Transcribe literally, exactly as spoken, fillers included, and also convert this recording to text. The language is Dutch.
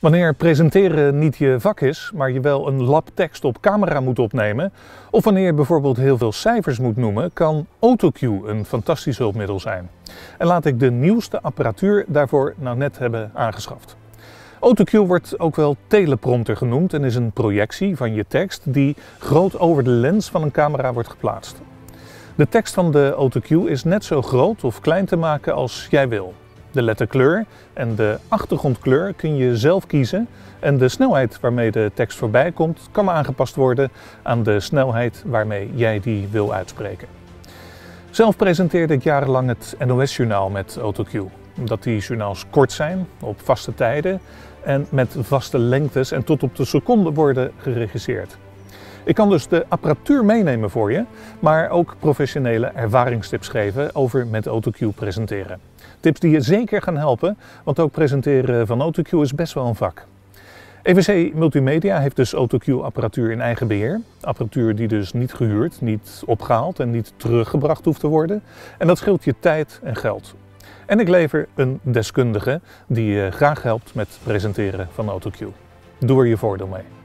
Wanneer presenteren niet je vak is, maar je wel een lap tekst op camera moet opnemen, of wanneer je bijvoorbeeld heel veel cijfers moet noemen, kan AutoCue een fantastisch hulpmiddel zijn. En laat ik de nieuwste apparatuur daarvoor nou net hebben aangeschaft. AutoCue wordt ook wel teleprompter genoemd en is een projectie van je tekst die groot over de lens van een camera wordt geplaatst. De tekst van de AutoCue is net zo groot of klein te maken als jij wil. De letterkleur en de achtergrondkleur kun je zelf kiezen en de snelheid waarmee de tekst voorbij komt kan aangepast worden aan de snelheid waarmee jij die wil uitspreken. Zelf presenteerde ik jarenlang het N O S-journaal met AutoCue, omdat die journaals kort zijn, op vaste tijden en met vaste lengtes en tot op de seconde worden geregisseerd. Ik kan dus de apparatuur meenemen voor je, maar ook professionele ervaringstips geven over met AutoCue presenteren. Tips die je zeker gaan helpen, want ook presenteren van AutoCue is best wel een vak. E V C Multimedia heeft dus AutoCue apparatuur in eigen beheer. Apparatuur die dus niet gehuurd, niet opgehaald en niet teruggebracht hoeft te worden. En dat scheelt je tijd en geld. En ik lever een deskundige die je graag helpt met presenteren van AutoCue. Doe er je voordeel mee.